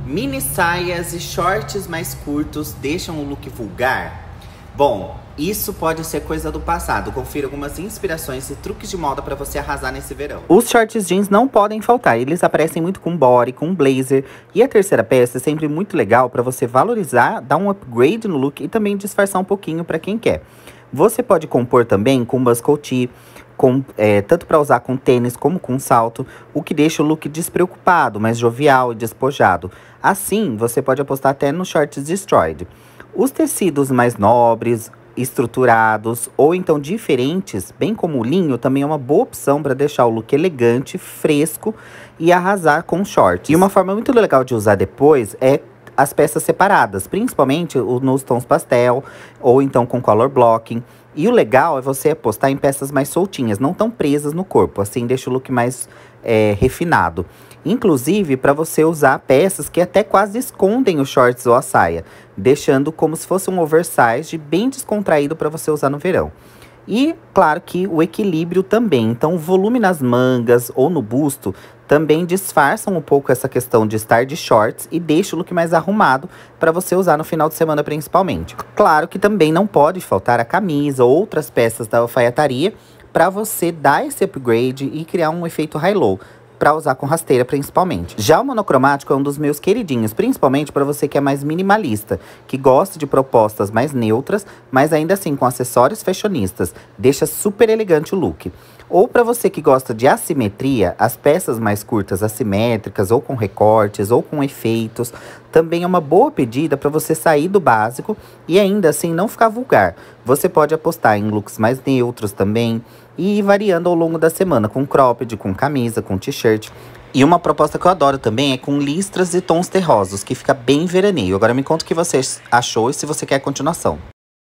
Mini saias e shorts mais curtos deixam o look vulgar? Bom, isso pode ser coisa do passado. Confira algumas inspirações e truques de moda pra você arrasar nesse verão. Os shorts jeans não podem faltar. Eles aparecem muito com body, com blazer. E a terceira peça é sempre muito legal pra você valorizar, dar um upgrade no look e também disfarçar um pouquinho pra quem quer. Você pode compor também com buckle tee, tanto para usar com tênis como com salto, o que deixa o look despreocupado, mais jovial e despojado. Assim, você pode apostar até nos shorts destroyed. Os tecidos mais nobres, estruturados ou então diferentes, bem como o linho, também é uma boa opção para deixar o look elegante, fresco e arrasar com shorts. E uma forma muito legal de usar depois é as peças separadas, principalmente nos tons pastel ou então com color blocking. E o legal é você apostar em peças mais soltinhas, não tão presas no corpo, assim deixa o look mais refinado. Inclusive para você usar peças que até quase escondem os shorts ou a saia, deixando como se fosse um oversize bem descontraído para você usar no verão. E, claro que o equilíbrio também. Então, o volume nas mangas ou no busto também disfarçam um pouco essa questão de estar de shorts e deixa o look mais arrumado para você usar no final de semana principalmente. Claro que também não pode faltar a camisa ou outras peças da alfaiataria para você dar esse upgrade e criar um efeito high-low, para usar com rasteira principalmente. Já o monocromático é um dos meus queridinhos, principalmente para você que é mais minimalista, que gosta de propostas mais neutras, mas ainda assim com acessórios fashionistas. Deixa super elegante o look. Ou para você que gosta de assimetria, as peças mais curtas assimétricas, ou com recortes, ou com efeitos, também é uma boa pedida para você sair do básico e ainda assim não ficar vulgar. Você pode apostar em looks mais neutros também e ir variando ao longo da semana, com cropped, com camisa, com t-shirt. E uma proposta que eu adoro também é com listras e tons terrosos, que fica bem veraneio. Agora me conta o que você achou e se você quer a continuação.